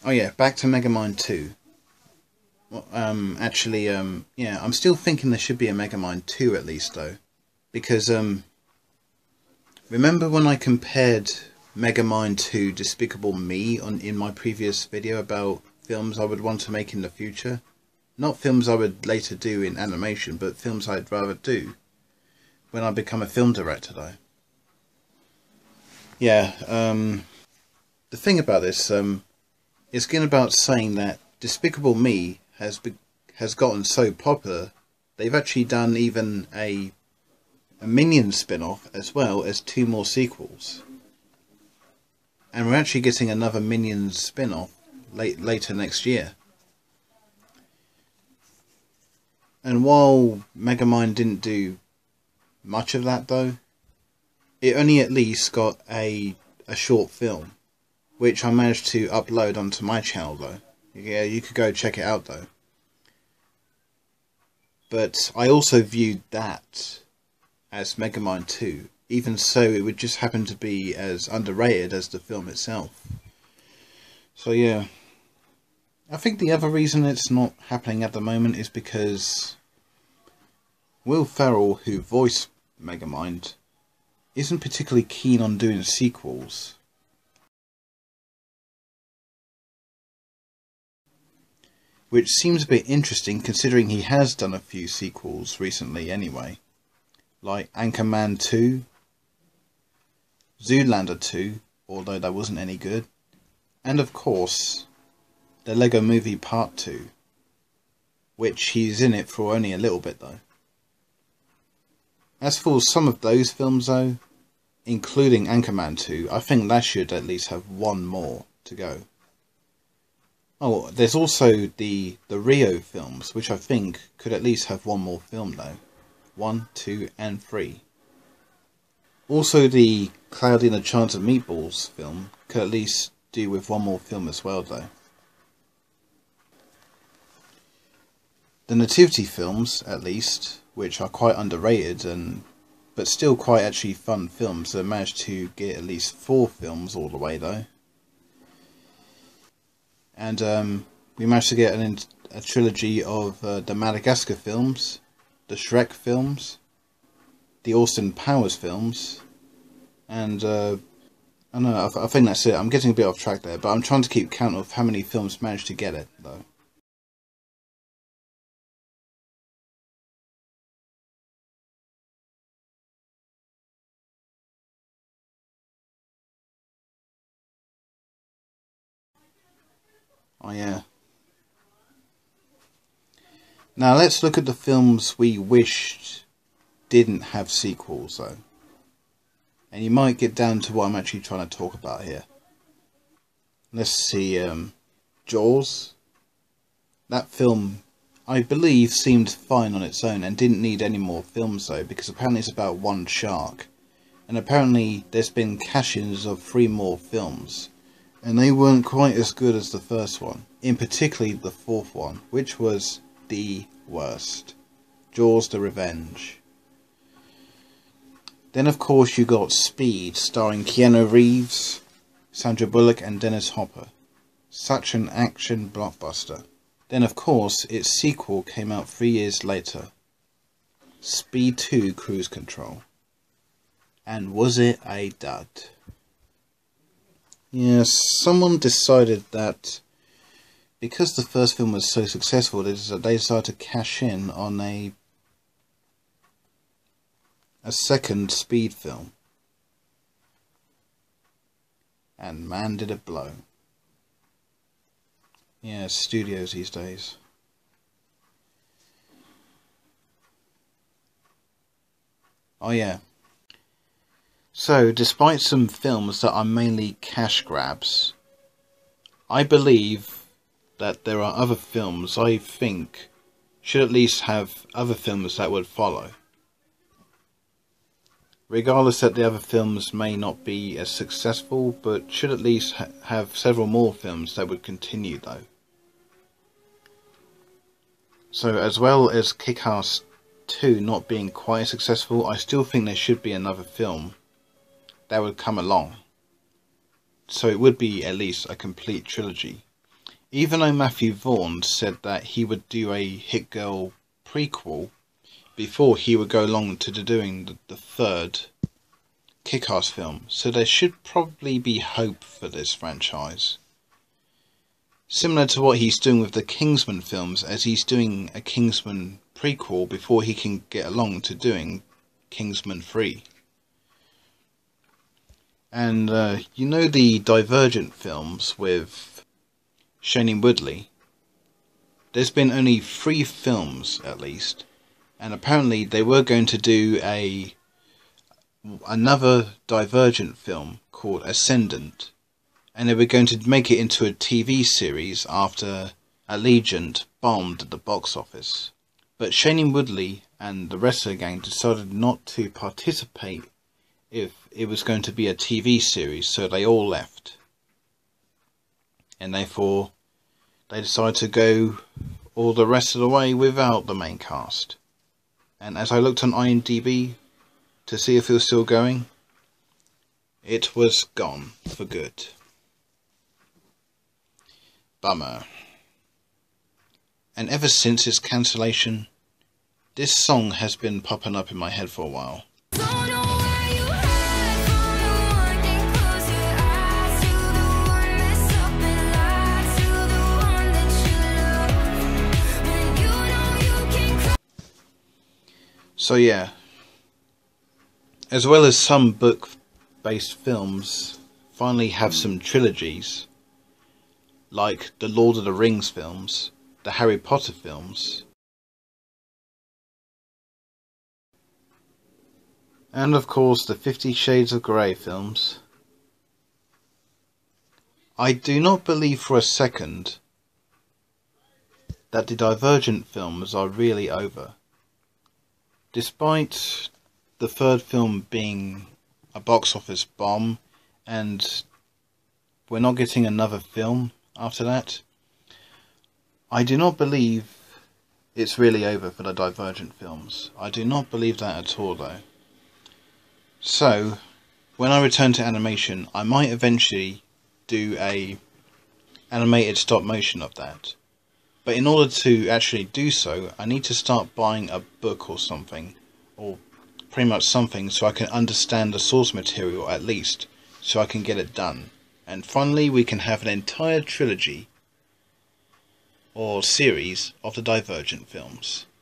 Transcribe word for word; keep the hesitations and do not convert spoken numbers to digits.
Oh yeah, back to Megamind two. Well, um, actually, um, yeah, I'm still thinking there should be a Megamind two at least though, because um, remember when I compared Megamind to Despicable Me on in my previous video about films I would want to make in the future? Not films I would later do in animation, but films I'd rather do when I become a film director though. Yeah, um, the thing about this, um, it's again about saying that Despicable Me has be has gotten so popular, they've actually done even a, a Minions spin-off as well as two more sequels. And we're actually getting another Minions spin-off late, later next year. And while Megamind didn't do much of that though, it only at least got a, a short film, which I managed to upload onto my channel though. Yeah, you could go check it out though. But I also viewed that as Megamind two. Even so, it would just happen to be as underrated as the film itself. So yeah. I think the other reason it's not happening at the moment is because Will Ferrell, who voiced Megamind, isn't particularly keen on doing sequels. Which seems a bit interesting considering he has done a few sequels recently anyway. Like Anchorman two, Zoolander two, although that wasn't any good, and of course the Lego Movie Part two, which he's in it for only a little bit though. As for some of those films though, including Anchorman two, I think that should at least have one more to go. Oh, there's also the, the Rio films, which I think could at least have one more film though. One, two, and three. Also the Cloudy and the Chance of Meatballs film could at least do with one more film as well though. The Nativity films, at least, which are quite underrated and but still quite actually fun films, that managed to get at least four films all the way though. And um, we managed to get an, a trilogy of uh, the Madagascar films, the Shrek films, the Austin Powers films, and uh, I don't know, I, I think that's it. I'm getting a bit off track there, but I'm trying to keep count of how many films managed to get it though. Oh yeah. Now let's look at the films we wished didn't have sequels though. And you might get down to what I'm actually trying to talk about here. Let's see, um, Jaws. That film, I believe, seemed fine on its own and didn't need any more films though, because apparently it's about one shark. And apparently there's been cash-ins of three more films. And they weren't quite as good as the first one. In particularly the fourth one, which was the worst. Jaws the Revenge. Then of course you got Speed, starring Keanu Reeves, Sandra Bullock and Dennis Hopper. Such an action blockbuster. Then of course its sequel came out three years later. Speed two Cruise Control. And was it a dud? Yes, someone decided that because the first film was so successful, they decided to cash in on a a second Speed film. And man did it blow. Yeah, studios these days. Oh yeah. So, despite some films that are mainly cash grabs, I believe that there are other films I think should at least have other films that would follow. Regardless that the other films may not be as successful, but should at least ha have several more films that would continue though. So as well as Kick-Ass two not being quite as successful, I still think there should be another film that would come along. So it would be at least a complete trilogy. Even though Matthew Vaughn said that he would do a Hit Girl prequel before he would go along to doing the, the third Kick-Ass film, so there should probably be hope for this franchise. Similar to what he's doing with the Kingsman films, as he's doing a Kingsman prequel before he can get along to doing Kingsman three. And uh, you know the Divergent films with Shailene Woodley? There's been only three films at least, and apparently they were going to do a another Divergent film called Ascendant, and they were going to make it into a T V series after Allegiant bombed at the box office. But Shailene Woodley and the rest of the gang decided not to participate if it was going to be a T V series, so they all left. And therefore, they decided to go all the rest of the way without the main cast. And as I looked on I M D B to see if it was still going, it was gone for good. Bummer. And ever since its cancellation, this song has been popping up in my head for a while. So yeah, as well as some book-based films finally have some trilogies, like the Lord of the Rings films, the Harry Potter films, and of course the Fifty Shades of Grey films. I do not believe for a second that the Divergent films are really over. Despite the third film being a box office bomb, and we're not getting another film after that, I do not believe it's really over for the Divergent films. I do not believe that at all though. So, when I return to animation, I might eventually do a animated stop motion of that. But in order to actually do so, I need to start buying a book or something, or pretty much something, so I can understand the source material at least, so I can get it done. And finally we can have an entire trilogy or series of the Divergent films.